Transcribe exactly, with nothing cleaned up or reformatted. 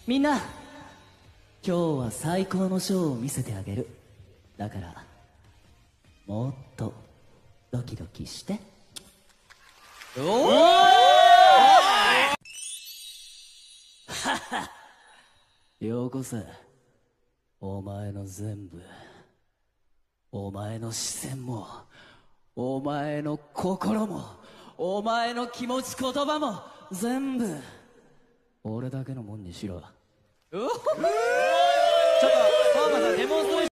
みんな、今日は最高のショーを見せてあげる。だからもっとドキドキして。おおははよこせ。お前の全部、お前の視線も、お前の心も、お前の気持ち言葉も全部俺だけのもんにしろ。ちょっと、パーマさんデモンストレーション